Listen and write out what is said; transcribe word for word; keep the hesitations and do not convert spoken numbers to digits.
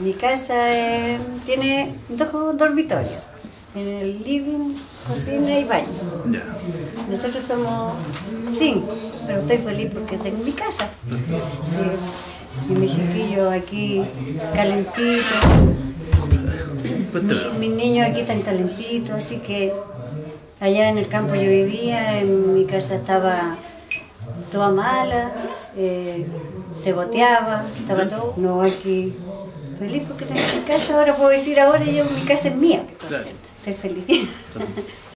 Mi casa eh, tiene dos dormitorios, en el living, cocina y baño. Ya. Nosotros somos cinco, pero estoy feliz porque tengo mi casa. Sí. Y mis chiquillos aquí calentitos, mis, mis niños aquí están calentitos, así que allá en el campo yo vivía, en mi casa estaba toda mala, eh, se boteaba, estaba todo. No, aquí feliz porque tengo mi casa, ahora puedo decir ahora yo mi casa es mía. Claro. Estoy feliz.